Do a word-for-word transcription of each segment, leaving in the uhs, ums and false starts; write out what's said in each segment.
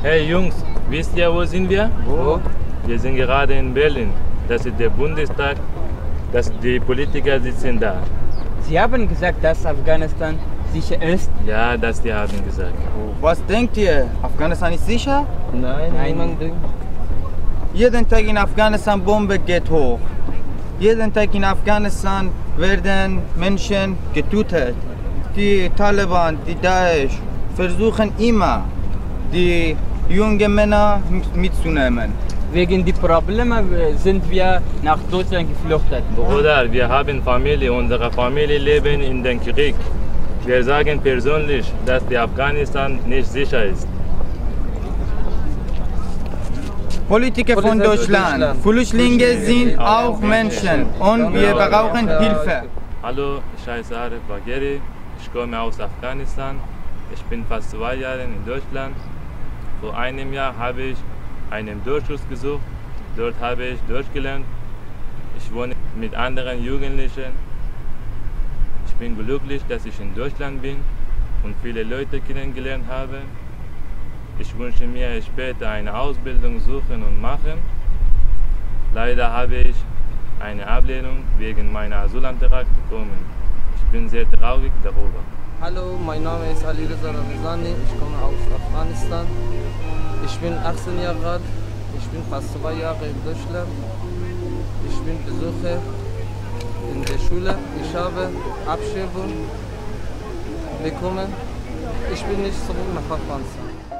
Hey Jungs, wisst ihr, wo sind wir? Wo? Wir sind gerade in Berlin. Das ist der Bundestag. Das, die Politiker sitzen da. Sie haben gesagt, dass Afghanistan sicher ist? Ja, das die haben gesagt. Was denkt ihr? Afghanistan ist sicher? Nein, niemand denkt. Jeden Tag in Afghanistan Bombe geht hoch. Jeden Tag in Afghanistan werden Menschen getötet. Die Taliban, die Daesh versuchen immer, die jungen Männer mitzunehmen. Wegen der Probleme sind wir nach Deutschland geflüchtet. Bruder, wir haben Familie, unsere Familie leben in dem Krieg. Wir sagen persönlich, dass die Afghanistan nicht sicher ist. Politiker von Deutschland, Flüchtlinge sind auch Menschen und wir brauchen Hilfe. Hallo, ich heiße Arif Bagheri, ich komme aus Afghanistan. Ich bin fast zwei Jahre in Deutschland. Vor einem Jahr habe ich einen Durchschluss gesucht. Dort habe ich durchgelernt. Ich wohne mit anderen Jugendlichen. Ich bin glücklich, dass ich in Deutschland bin und viele Leute kennengelernt habe. Ich wünsche mir später eine Ausbildung suchen und machen. Leider habe ich eine Ablehnung wegen meiner Asylantrag bekommen. Ich bin sehr traurig darüber. Hallo, mein Name ist Ali Reza Ramzani, ich komme aus Afghanistan. Ich bin achtzehn Jahre alt, ich bin fast zwei Jahre in Deutschland. Ich bin Besucher in der Schule, ich habe Abschiebung bekommen. Ich bin nicht zurück nach Afghanistan.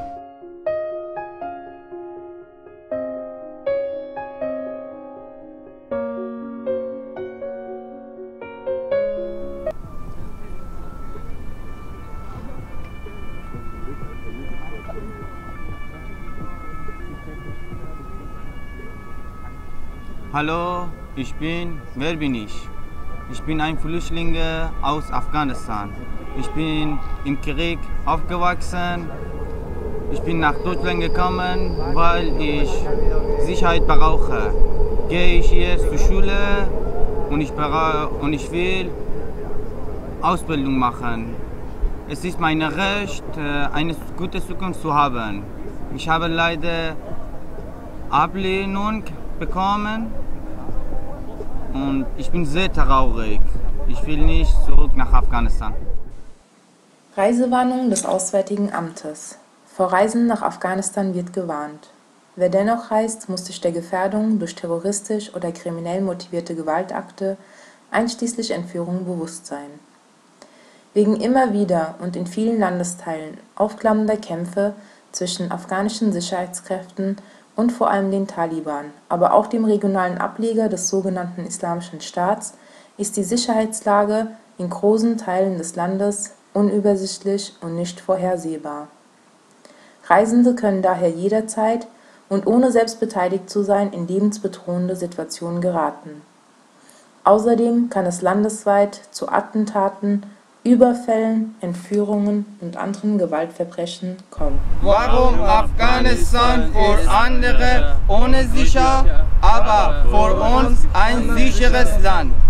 Hallo, ich bin, wer bin ich? Ich bin ein Flüchtling aus Afghanistan. Ich bin im Krieg aufgewachsen. Ich bin nach Deutschland gekommen, weil ich Sicherheit brauche. Gehe ich jetzt zur Schule und ich, und ich will Ausbildung machen. Es ist mein Recht, eine gute Zukunft zu haben. Ich habe leider Ablehnung bekommen. Und ich bin sehr traurig. Ich will nicht zurück nach Afghanistan. Reisewarnung des Auswärtigen Amtes. Vor Reisen nach Afghanistan wird gewarnt. Wer dennoch reist, muss sich der Gefährdung durch terroristisch oder kriminell motivierte Gewaltakte, einschließlich Entführungen, bewusst sein. Wegen immer wieder und in vielen Landesteilen aufflammender Kämpfe zwischen afghanischen Sicherheitskräften und vor allem den Taliban, aber auch dem regionalen Ableger des sogenannten Islamischen Staats, ist die Sicherheitslage in großen Teilen des Landes unübersichtlich und nicht vorhersehbar. Reisende können daher jederzeit und ohne selbst beteiligt zu sein in lebensbedrohende Situationen geraten. Außerdem kann es landesweit zu Attentaten, Überfällen, Entführungen und anderen Gewaltverbrechen kommen. Warum Afghanistan für andere ohne sicher, aber für uns ein sicheres Land?